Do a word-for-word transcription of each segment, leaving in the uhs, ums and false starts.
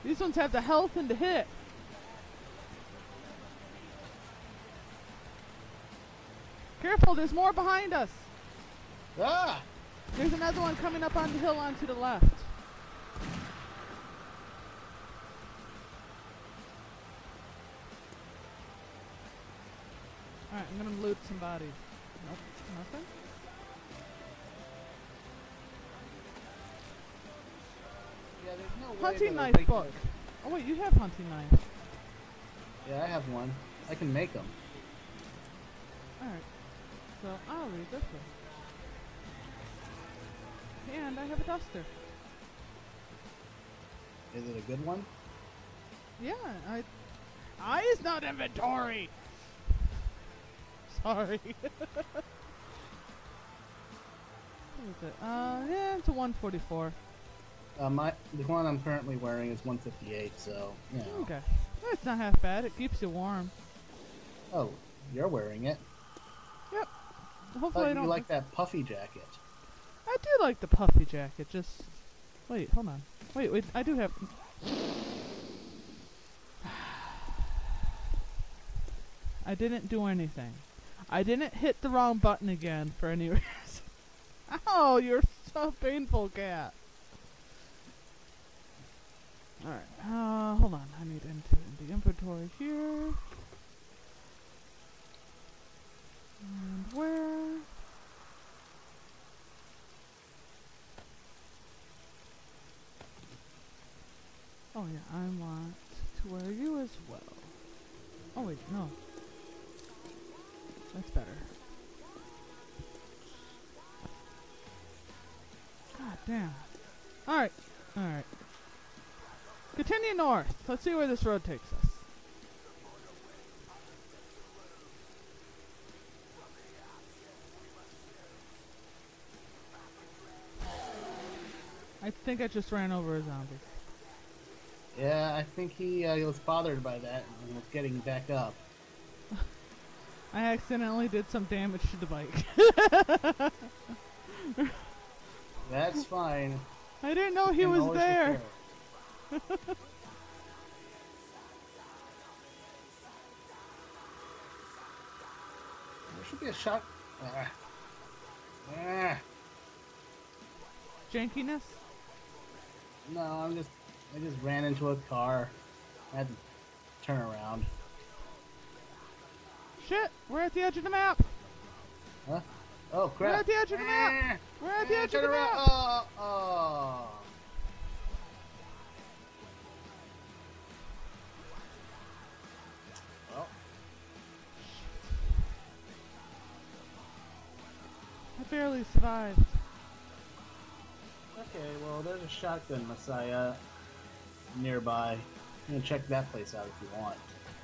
These ones have the health and the hit. Careful, there's more behind us. Ah! There's another one coming up on the hill onto the left. Alright, I'm gonna loot some bodies. Nope, nothing. Yeah, there's no way Hunting that a knife book. regular- Oh wait, you have hunting knife. Yeah, I have one. I can make them. Alright. So I'll read this one. And I have a duster. Is it a good one? Yeah, I I is not inventory. Sorry. What is it? Uh yeah, it's a one forty-four. Uh, my the one I'm currently wearing is one fifty-eight, so you know. Okay. That's not half bad. It keeps you warm. Oh, you're wearing it. Yep. I Hopefully I thought don't you like that puffy jacket. I do like the puffy jacket, just wait, hold on. Wait, wait, I do have I didn't do anything. I didn't hit the wrong button again for any reason. Oh, you're so painful, cat. Alright, uh, hold on. I need into the inventory here. And where? Oh yeah, I want to wear you as well. Oh wait, no. That's better. God damn. Alright, alright. Continue north. Let's see where this road takes us. I think I just ran over a zombie. Yeah, I think he, uh, he was bothered by that and was getting back up. I accidentally did some damage to the bike. That's fine. I didn't know he Can was always there. repair. There should be a shot. Ah. Ah. Jankiness? No, I'm just. I just ran into a car. I had to turn around. Shit, we're at the edge of the map. Huh? Oh crap! We're at the edge of the map. We're at the Ah, edge of turn the around. map. Oh, oh. Well, I barely survived. okay. Well, there's a shotgun Messiah nearby. You can check that place out if you want.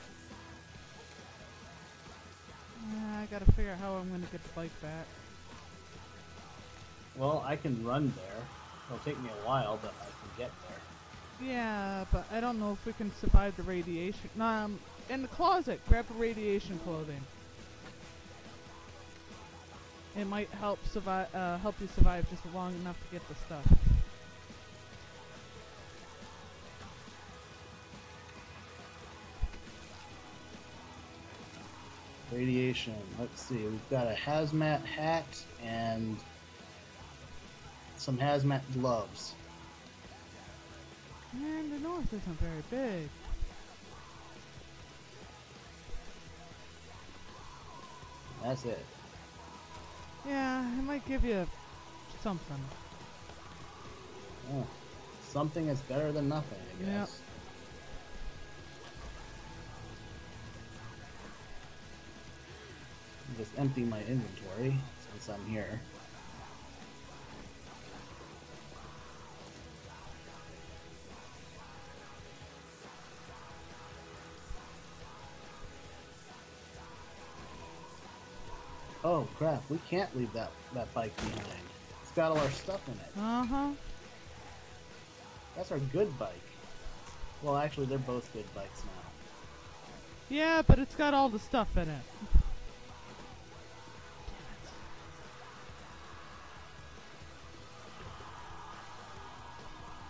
Uh, I gotta figure out how I'm gonna get the bike back. Well, I can run there. It'll take me a while, but I can get there. Yeah, but I don't know if we can survive the radiation. Um, in the closet, grab the radiation clothing. It might help survive. Uh, help you survive just long enough to get the stuff. Radiation. Let's see. We've got a hazmat hat and some hazmat gloves. And the north isn't very big. That's it. Yeah, it might give you something. Oh, something is better than nothing, I Yep. guess. Just empty my inventory since I'm here. Oh crap, we can't leave that, that bike behind. It's got all our stuff in it. Uh-huh. That's our good bike. Well, actually, they're both good bikes now. Yeah, but it's got all the stuff in it.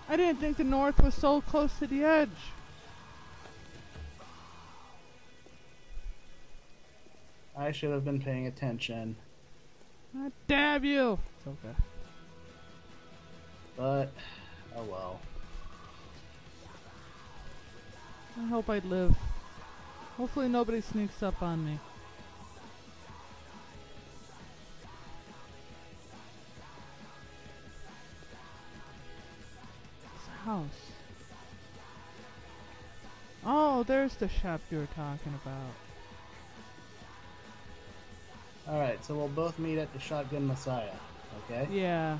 I didn't think the north was so close to the edge. I should have been paying attention. God damn you! It's okay. But, oh well. I hope I'd live. Hopefully nobody sneaks up on me. House. Oh, there's the shop you were talking about. Alright, so we'll both meet at the Shotgun Messiah, okay? Yeah.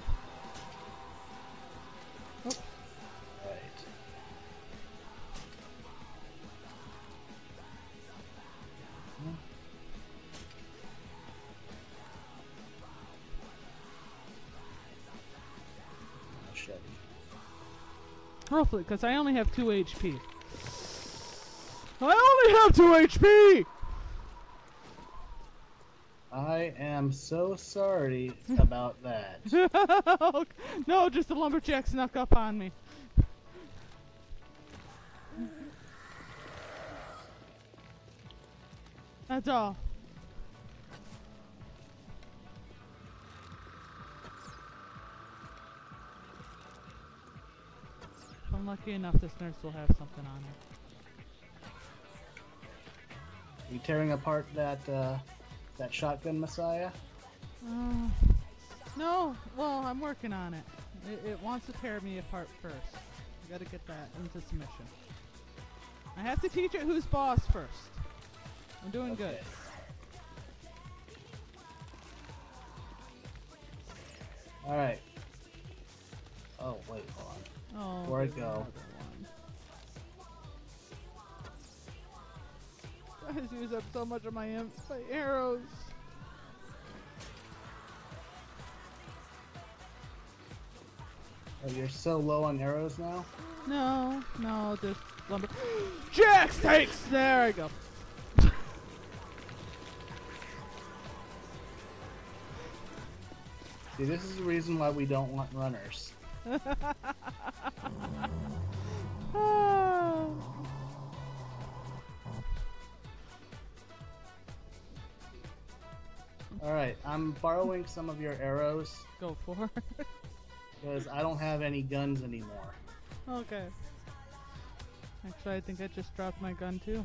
Oh. Alright. Machete. Hopefully, because I only have two H P. I only have two H P! I am so sorry about that. No, just the lumberjack snuck up on me. That's all. If I'm lucky enough, this nurse will have something on her. You tearing apart that uh, that Shotgun Messiah? Uh, no, well, I'm working on it. it. It wants to tear me apart first. I gotta get that into submission. I have to teach it who's boss first. I'm doing Okay. good. Alright. Oh, wait, hold on. Oh, Before I there's go. another one. I just used up so much of my, imp my arrows. Oh, you're so low on arrows now? No, no, just lumber. Jax takes! There I go. See, this is the reason why we don't want runners. Ah. Alright, I'm borrowing some of your arrows Go for it. because I don't have any guns anymore. Okay. Actually, I think I just dropped my gun too.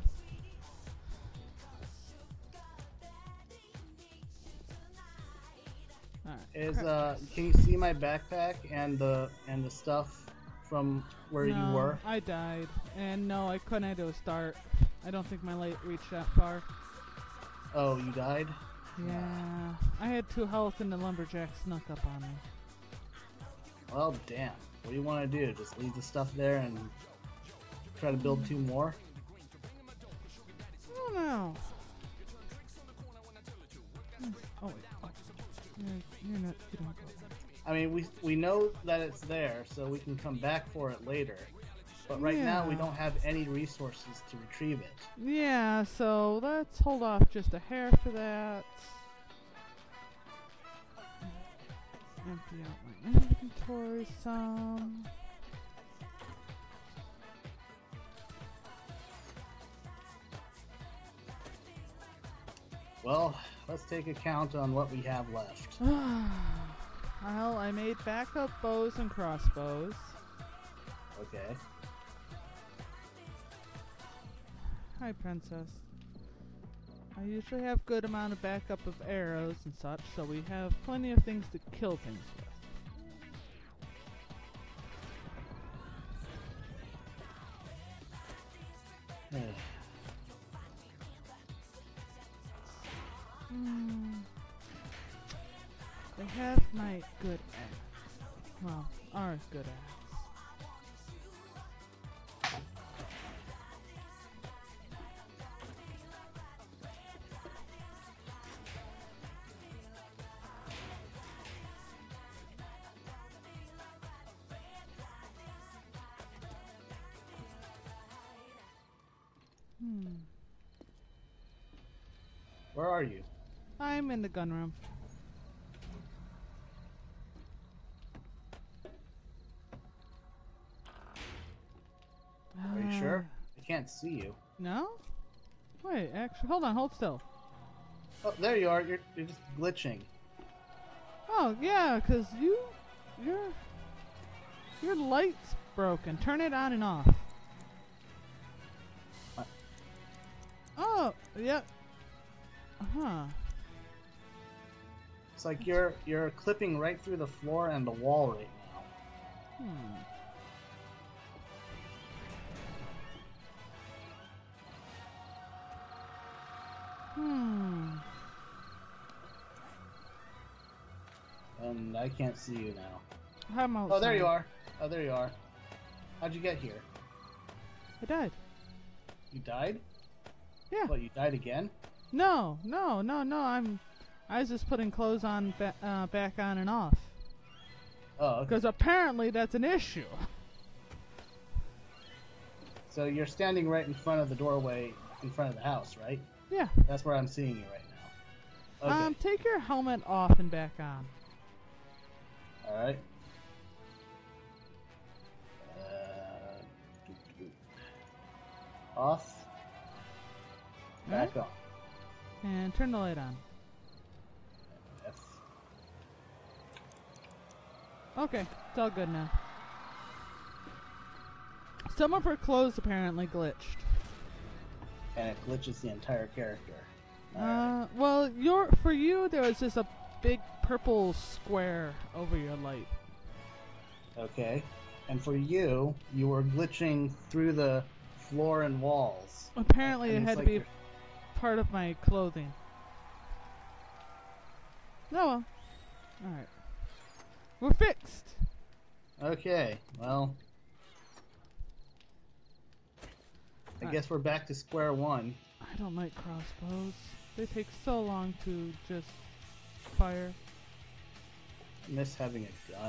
Alright. Is crap. uh, can you see my backpack and the and the stuff from where No, you were? I died. And no, I couldn't do a start. I don't think my light reached that far. Oh, you died? Yeah. I had two health and the lumberjack snuck up on me. Well, damn. What do you want to do? Just leave the stuff there and try to build two more? I don't know. Oh, wait. Oh. You're, you're not. You don't go there. I mean, we we know that it's there, so we can come back for it later. But right now, we Yeah. don't have any resources to retrieve it. Yeah, so let's hold off just a hair for that. Empty out my inventory some. Well, let's take account on what we have left. Well, I made backup bows and crossbows. Okay. Hi, princess. I usually have good amount of backup of arrows and such, so we have plenty of things to kill things with. Hmm. They have my good axe. Well, our good axe. Hmm. Where are you? I'm in the gun room. sure? I can't see you. No? Wait, actually, hold on, hold still. Oh, there you are. You're you're just glitching. Oh yeah, cause you, your, your light's broken. Turn it on and off. What? Oh, yep. Huh. It's like you're you're clipping right through the floor and the wall right now. Hmm. Hmm. And I can't see you now. I'm outside. Oh, there you are. Oh, there you are. How'd you get here? I died. You died? Yeah. What, you died again? No, no, no, no. I'm. I was just putting clothes on, ba uh, back on and off. Oh, okay. Because apparently that's an issue. So you're standing right in front of the doorway in front of the house, right? Yeah. That's where I'm seeing you right now. Okay. Um, take your helmet off and back on. All right. Uh, off. Back Right. on. And turn the light on. F. Okay, it's all good now. Some of her clothes apparently glitched. And it glitches the entire character. All right. Uh, well, your for you there was just a big purple square over your light. Okay. And for you, you were glitching through the floor and walls. Apparently, And it it's had like to be you're- part of my clothing. Oh well. All right. We're fixed. Okay, well, I Alright. guess we're back to square one. I don't like crossbows. They take so long to just fire. Miss having a gun.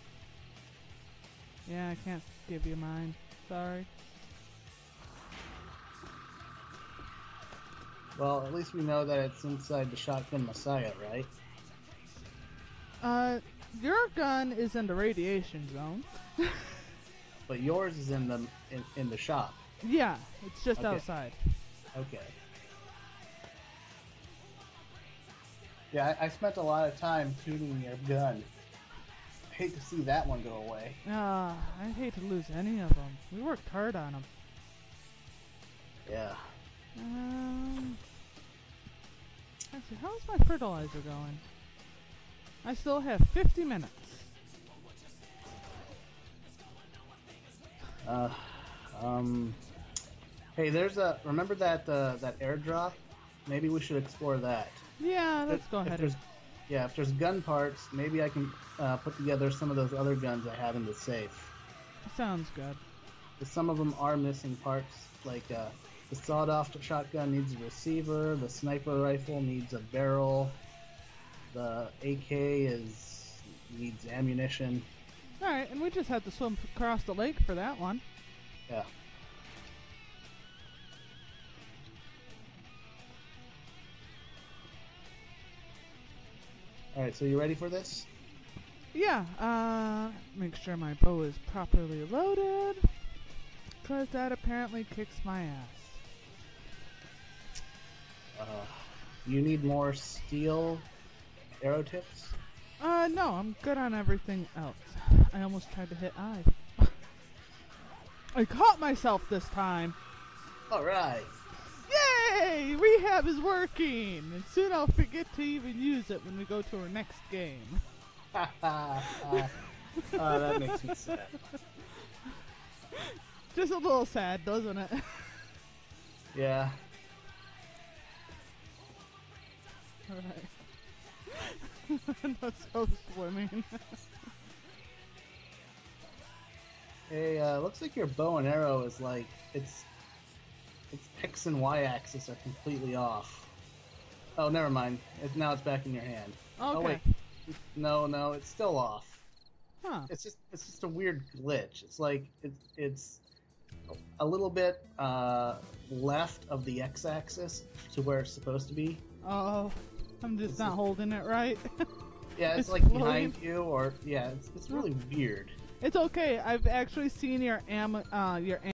Yeah, I can't give you mine. Sorry. Well, at least we know that it's inside the Shotgun Messiah, right? Uh, your gun is in the radiation zone. But yours is in the in, in the shop. Yeah, it's just Okay. outside. Okay. Yeah, I, I spent a lot of time tuning your gun. I hate to see that one go away. Ah, I hate to lose any of them. We worked hard on them. Yeah. Um, actually, how's my fertilizer going? I still have fifty minutes. Uh, um. Hey, there's a. Remember that uh, that airdrop? Maybe we should explore that. Yeah, let's If- go if ahead. there's- Yeah, if there's gun parts, maybe I can uh, put together some of those other guns I have in the safe. Sounds good. 'Cause some of them are missing parts, like uh, the sawed-off shotgun needs a receiver, the sniper rifle needs a barrel, the A K is needs ammunition. All right, and we just had to swim across the lake for that one. Yeah. All right, so you ready for this? Yeah. Uh, make sure my bow is properly loaded, cause that apparently kicks my ass. Uh, you need more steel arrow tips? Uh, no, I'm good on everything else. I almost tried to hit I. I caught myself this time. All right. Yay! Rehab is working! And soon I'll forget to even use it when we go to our next game. Ha ha ha. Oh, that makes me sad. Just a little sad, doesn't it? Yeah. Alright. Let's go swimming. Hey, uh, looks like your bow and arrow is like it's its X and Y axis are completely off. Oh, never mind. It, now it's back in your hand. Okay. Oh wait, no, no, it's still off. Huh. It's just it's just a weird glitch. It's like it, it's a little bit uh, left of the X axis to where it's supposed to be. Oh, I'm just It's not just- holding it right. Yeah, it's, It's like floating. behind you, or yeah, it's it's really weird. It's okay. I've actually seen your am uh your